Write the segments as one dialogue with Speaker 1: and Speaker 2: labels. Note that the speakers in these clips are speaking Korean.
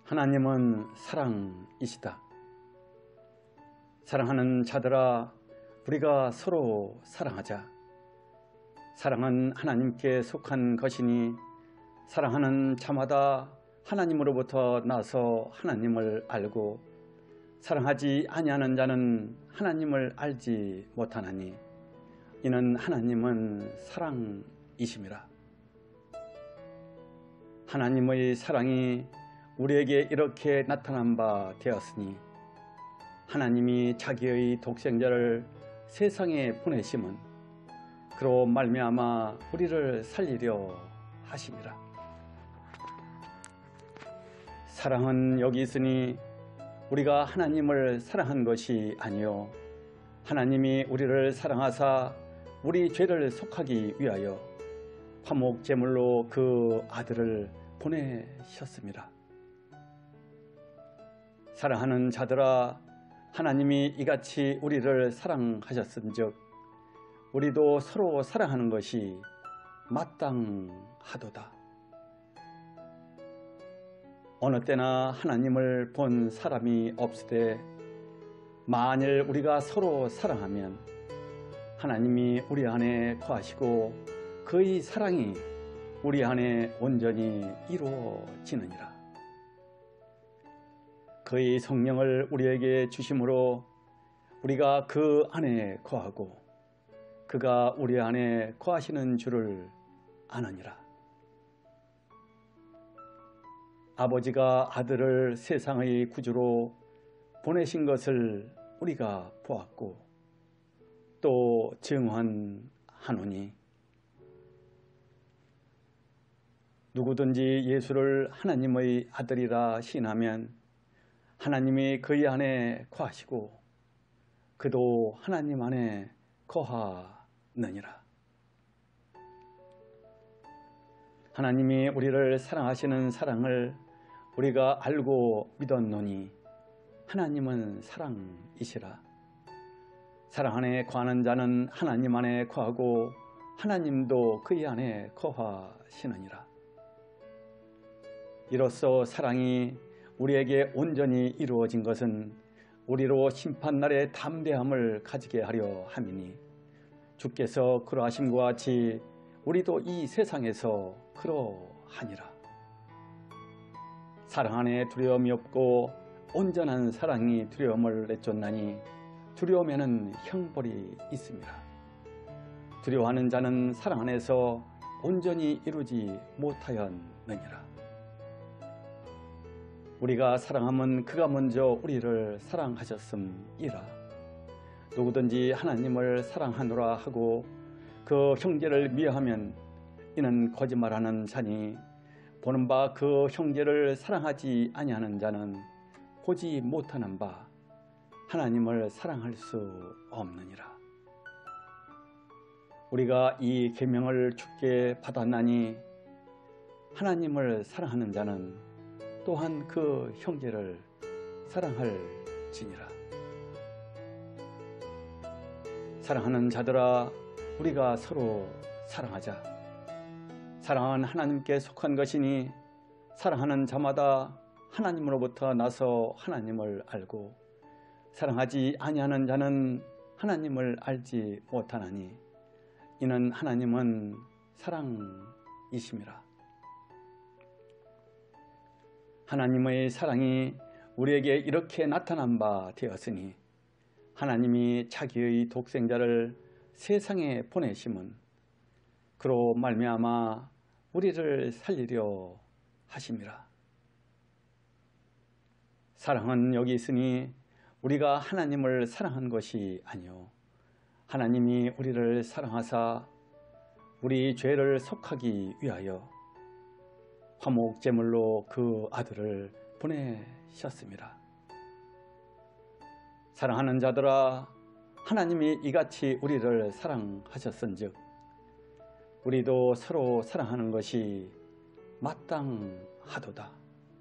Speaker 1: 하나님은 사랑이시다. 사랑하는 자들아, 우리가 서로 사랑하자. 사랑은 하나님께 속한 것이니 사랑하는 자마다 하나님으로부터 나서 하나님을 알고 사랑하지 아니하는 자는 하나님을 알지 못하나니 이는 하나님은 사랑이심이라. 하나님의 사랑이 우리에게 이렇게 나타난 바 되었으니 하나님이 자기의 독생자를 세상에 보내심은 그로 말미암아 우리를 살리려 하심이라. 사랑은 여기 있으니 우리가 하나님을 사랑한 것이 아니요 하나님이 우리를 사랑하사 우리 죄를 속하기 위하여 화목 제물로 그 아들을 보내셨습니다. 사랑하는 자들아, 하나님이 이같이 우리를 사랑하셨은즉 우리도 서로 사랑하는 것이 마땅하도다. 어느 때나 하나님을 본 사람이 없으되 만일 우리가 서로 사랑하면 하나님이 우리 안에 거하시고 그의 사랑이 우리 안에 온전히 이루어지느니라. 그의 성령을 우리에게 주심으로 우리가 그 안에 거하고 그가 우리 안에 거하시는 줄을 아느니라. 아버지가 아들을 세상의 구주로 보내신 것을 우리가 보았고 또 증언하노니 누구든지 예수를 하나님의 아들이라 신하면 하나님이 그의 안에 거하시고 그도 하나님 안에 거하느니라. 하나님이 우리를 사랑하시는 사랑을 우리가 알고 믿었노니 하나님은 사랑이시라. 사랑 안에 거하는 자는 하나님 안에 거하고 하나님도 그의 안에 거하시느니라. 이로써 사랑이 우리에게 온전히 이루어진 것은 우리로 심판날의 담대함을 가지게 하려 함이니 주께서 그러하심과 같이 우리도 이 세상에서 그러하니라. 사랑 안에 두려움이 없고 온전한 사랑이 두려움을 내쫓나니 두려움에는 형벌이 있습니다. 두려워하는 자는 사랑 안에서 온전히 이루지 못하였느니라. 우리가 사랑하면 그가 먼저 우리를 사랑하셨음이라. 누구든지 하나님을 사랑하노라 하고 그 형제를 미워하면 이는 거짓말하는 자니 보는 바 그 형제를 사랑하지 아니하는 자는 보지 못하는 바 하나님을 사랑할 수 없느니라. 우리가 이 계명을 주께 받았나니 하나님을 사랑하는 자는 또한 그 형제를 사랑할지니라. 사랑하는 자들아, 우리가 서로 사랑하자. 사랑은 하나님께 속한 것이니 사랑하는 자마다 하나님으로부터 나서 하나님을 알고 사랑하지 아니하는 자는 하나님을 알지 못하나니 이는 하나님은 사랑이심이라. 하나님의 사랑이 우리에게 이렇게 나타난 바 되었으니 하나님이 자기의 독생자를 세상에 보내심은 그로 말미암아 우리를 살리려 하심이라. 사랑은 여기 있으니 우리가 하나님을 사랑한 것이 아니요 하나님이 우리를 사랑하사 우리 죄를 속하기 위하여 화목 제물로 그 아들을 보내셨습니다. 사랑하는 자들아, 하나님이 이같이 우리를 사랑하셨은즉 우리도 서로 사랑하는 것이 마땅하도다.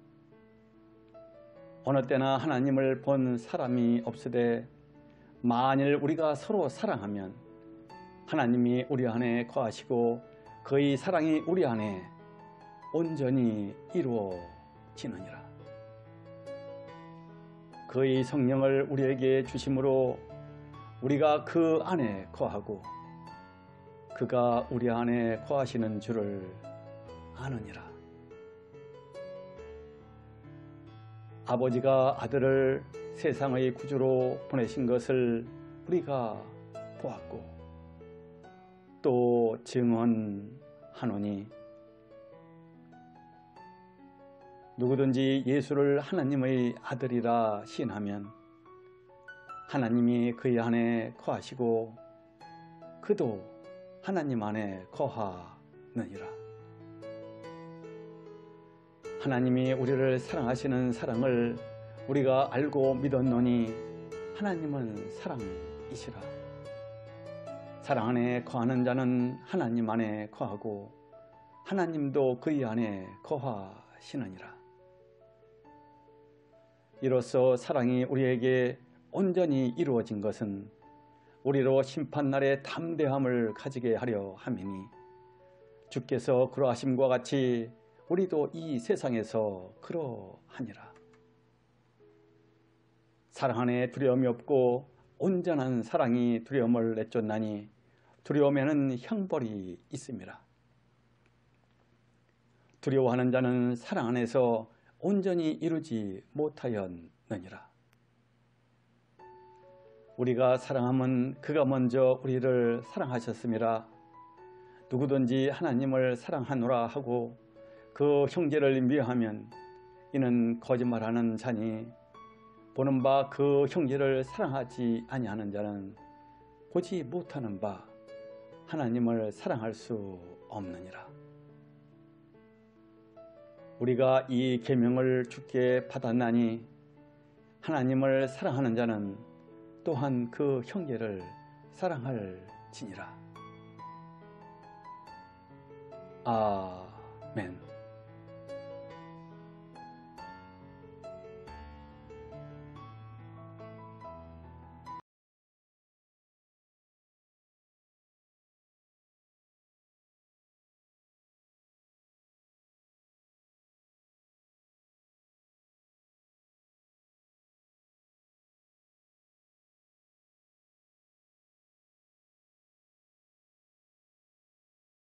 Speaker 1: 어느 때나 하나님을 본 사람이 없으되 만일 우리가 서로 사랑하면 하나님이 우리 안에 거하시고 그의 사랑이 우리 안에 온전히 이루어지느니라. 그의 성령을 우리에게 주심으로 우리가 그 안에 거하고 그가 우리 안에 거하시는 줄을 아느니라. 아버지가 아들을 세상의 구주로 보내신 것을 우리가 보았고 또 증언하노니 누구든지 예수를 하나님의 아들이라 시인하면 하나님이 그의 안에 거하시고 그도 하나님 안에 거하느니라. 하나님이 우리를 사랑하시는 사랑을 우리가 알고 믿었노니 하나님은 사랑이시라. 사랑 안에 거하는 자는 하나님 안에 거하고 하나님도 그의 안에 거하시느니라. 이로써 사랑이 우리에게 온전히 이루어진 것은 우리로 심판날의 담대함을 가지게 하려 함이니 주께서 그러하심과 같이 우리도 이 세상에서 그러하니라. 사랑 안에 두려움이 없고 온전한 사랑이 두려움을 내쫓나니 두려움에는 형벌이 있음이라. 두려워하는 자는 사랑 안에서 온전히 이루지 못하였느니라. 우리가 사랑함은 그가 먼저 우리를 사랑하셨음이라. 누구든지 하나님을 사랑하노라 하고 그 형제를 미워하면 이는 거짓말하는 자니 보는 바 그 형제를 사랑하지 아니하는 자는 보지 못하는 바 하나님을 사랑할 수 없느니라. 우리가 이 계명을 주께 받았나니 하나님을 사랑하는 자는 또한 그 형제를 사랑할지니라. 아멘.